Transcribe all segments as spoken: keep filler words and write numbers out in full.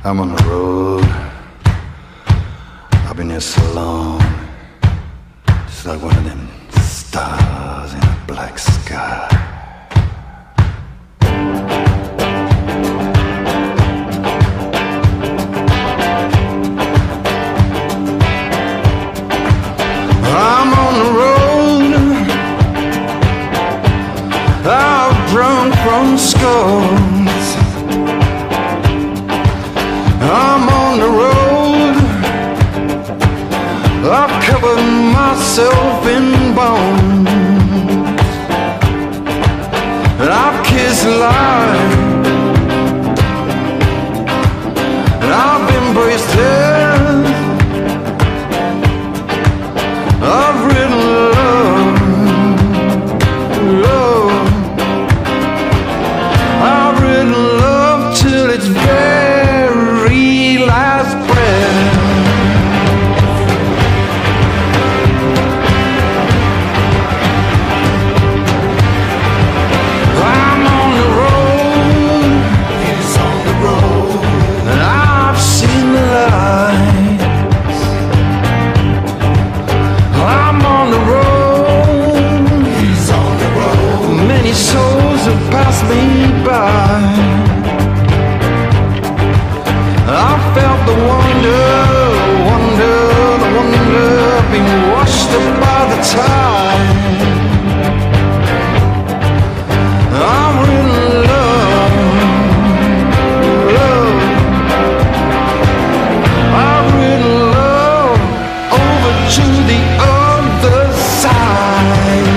I'm on the road. I've been here so long. Just like one of them stars in a black sky. I'm on the road. I've drunk from scores. I'm on the road. I've covered myself in bones, and I've kissed life, and I've embraced death. I've written love, love. I've written love till it's very last breath. I'm on the road, it's on the road, and I've seen the lights. I'm on the road, it's on the road. Many souls have passed me by. I felt the wonder, wonder, the wonder of being washed up by the tide. I've written love, love. I've written love over to the other side.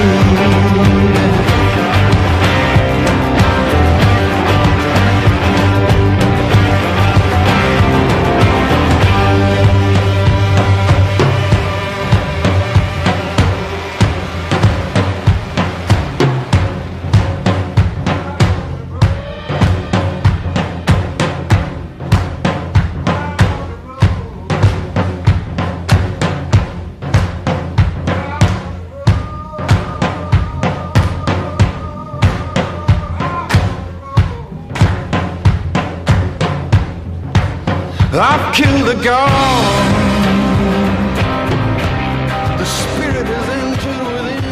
I've killed a god. The spirit is entered within.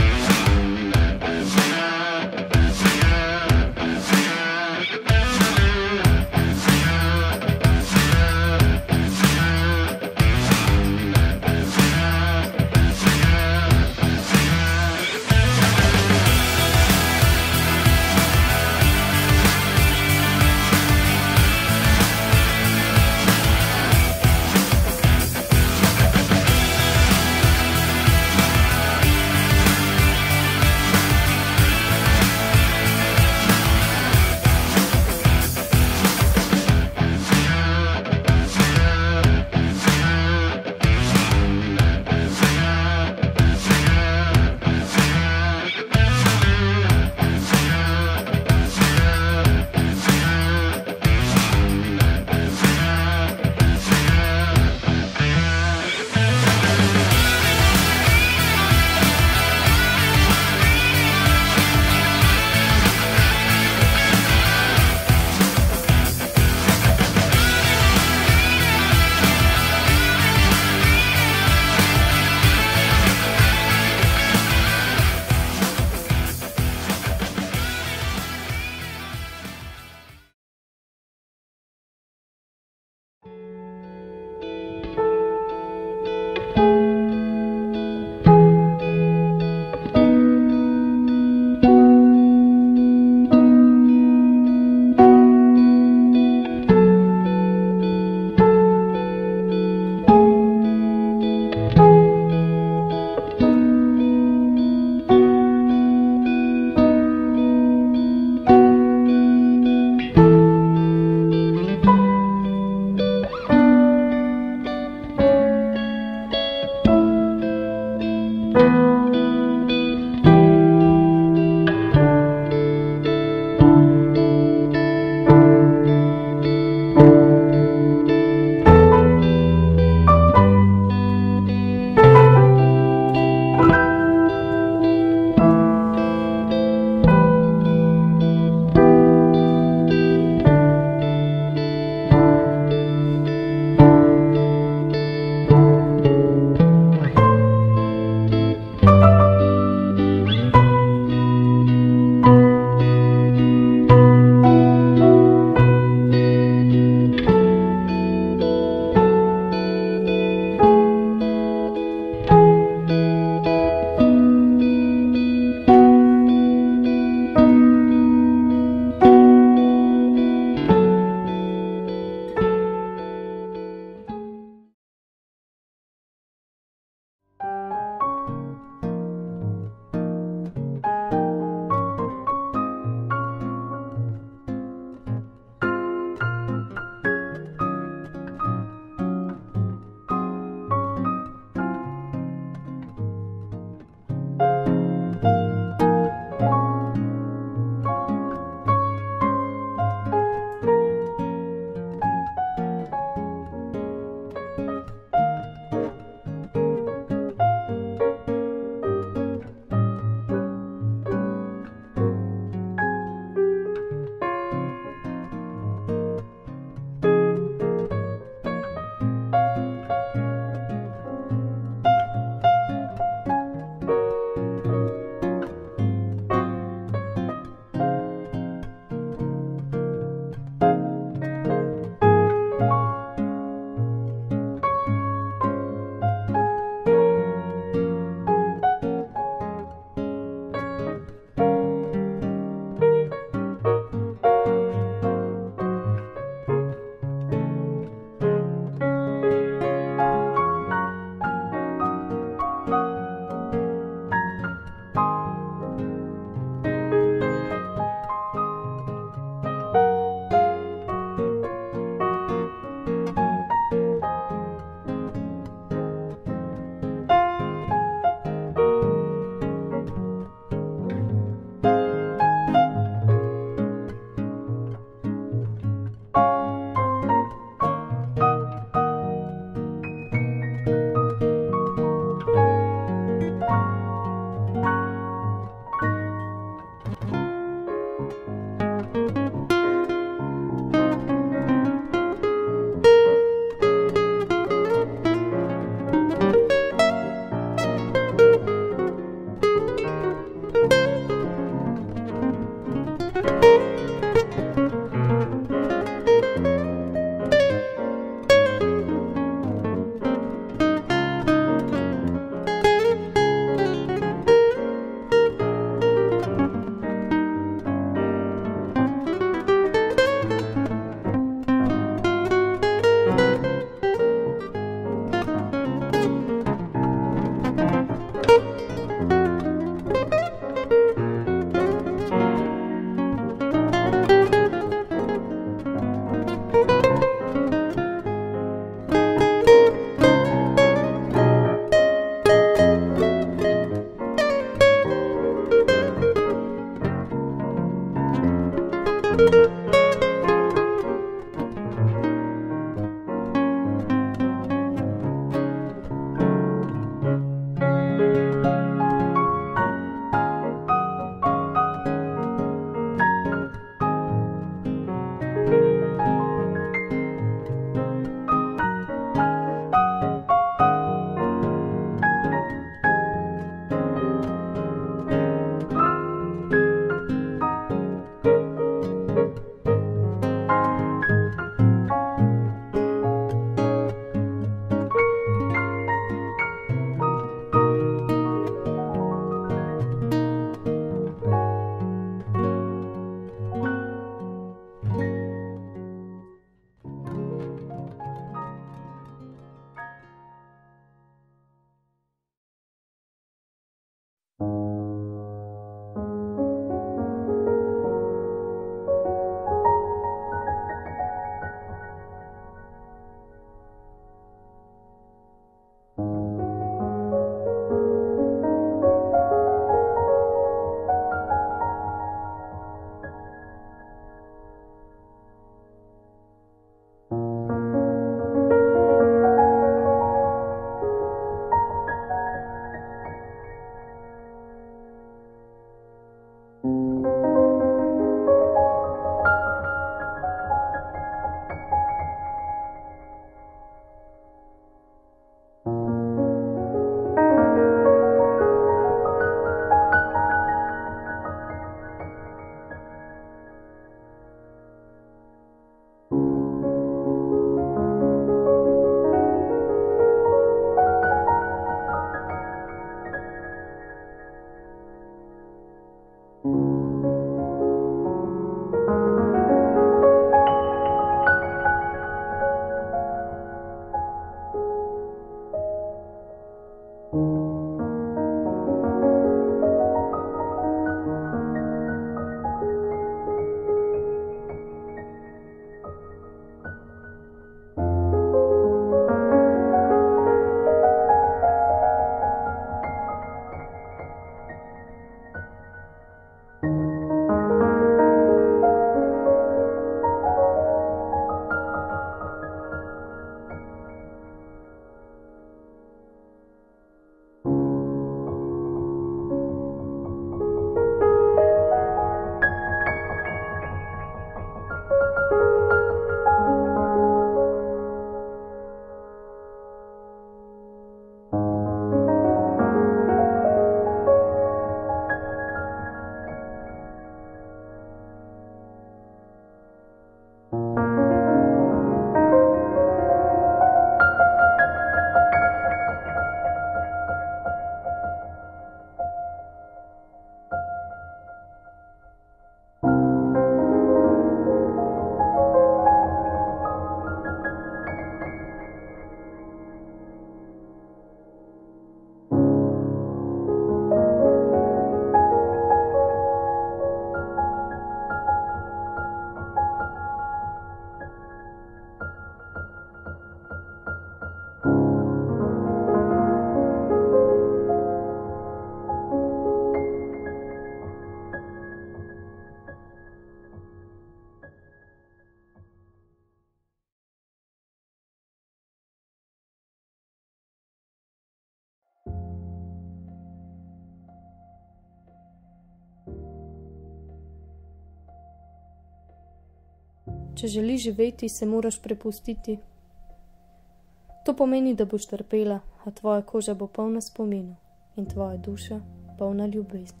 Če želiš živeti, se moraš prepustiti. To pomeni, da boš trpela, a tvoja koža bo polna spominov in tvoja duša polna ljubezni.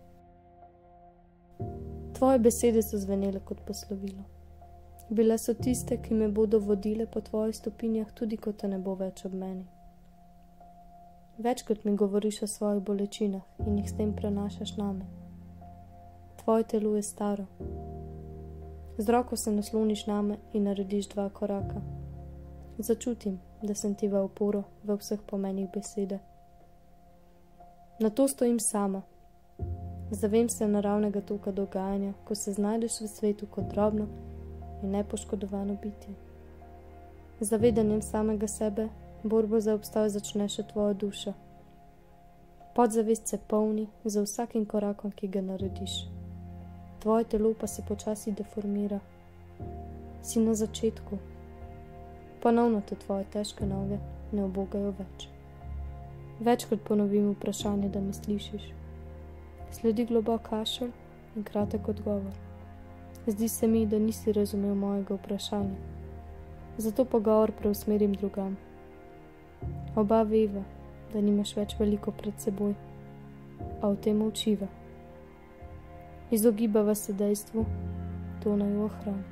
Tvoje besede so zvenele kot poslovilo. Bile so tiste, ki me bodo vodile po tvojih stopinjah, tudi ko te ne bo več ob meni. Večkrat mi govoriš o svojih bolečinah in jih s tem prenašaš name. Tvoje telo je staro. Z roko se nasloniš name in narediš dva koraka. Začutim, da sem ti v oporo v vseh pomenih besede. Na to stojim sama. Zavem se naravnega toka dogajanja, ko se znajdeš v svetu kot drobno in nepoškodovano bitje. Zavedanjem samega sebe borbo za obstoj začne še tvoja duša. Podzavest se polni za vsakim korakom, ki ga narediš. Tvoje telo pa se počasi deformira. Si na začetku. Ponovno te tvoje težke noge ne ubogajo več. Večkrat ponovim vprašanje, da me slišiš. Sledi globok kašelj in kratek odgovor. Zdi se mi, da nisi razumel mojega vprašanja. Zato pogovor preusmerim drugam. Oba veva, da nimaš več veliko pred seboj, a o tem molčiva. Izogibava se dejstvu, to naj v ohrani.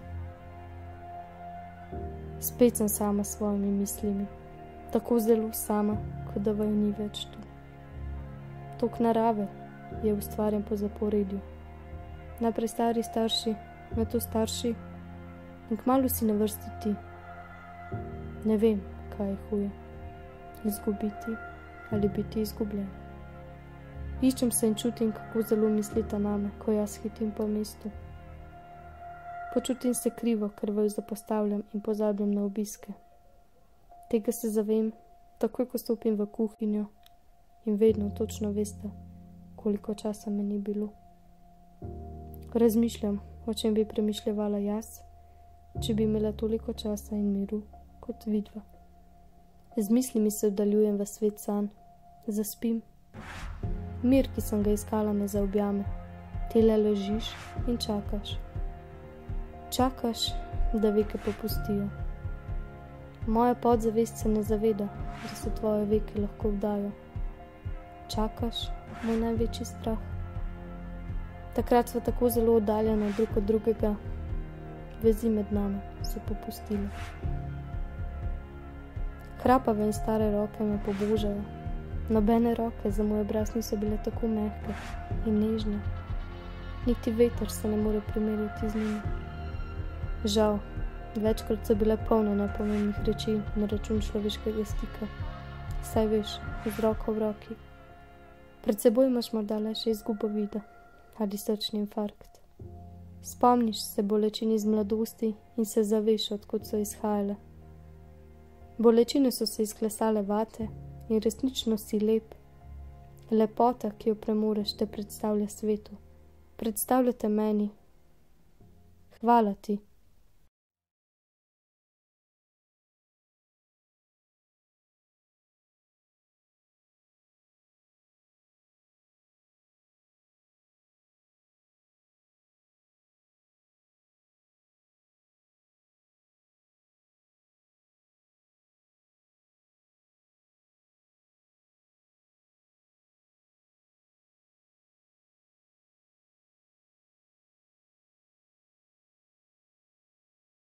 Spet sem sama s svojimi mislimi, tako zelo sama, kot da vaju ni več tu. Tok narave je ustvarjen po zaporedju. Najprej stari starši, nato starši in kmalu si na vrsti ti. Ne vem, kaj je huje. Izgubiti ali biti izgubljen. Iščem se in čutim, kako zelo mislita name, ko jaz hitim po mestu. Počutim se krivo, ker vaju zapostavljam in pozabljam na obiske. Tega se zavem, takoj ko stopim v kuhinjo in vedno točno veste, koliko časa me ni bilo. Razmišljam, o čem bi premišljevala jaz, če bi imela toliko časa in miru kot vidva. Z mislimi se oddaljujem v svet sanj, zaspim. Mir, ki sem ga iskala, me zaobjame. Ti le ležiš in čakaš. Čakaš, da veke popustijo. Moja podzavest se ne zaveda, da se tvoje veke lahko vdajo. Čakaš, moj največji strah. Takrat sva tako zelo oddaljena drug od drugega. Vezi med nami so popustile. Hrapave in stare roke me pobožajo. Nobene roke za moj obraz niso bile tako mehke in nežne. Niti veter se ne more primerjati z njimi. Žal, večkrat so bile polne nepomembnih reči na račun človeškega stika. Saj veš, z roko v roki. Pred seboj imaš morda le še izgubo vida ali srčni infarkt. Spomniš se bolečin iz mladosti in se zaveš, odkot so izhajale. Bolečine so se izklesale vate in resnično si lep. Lepota, ki jo premoreš, te predstavlja svetu. Predstavljate meni. Hvala ti.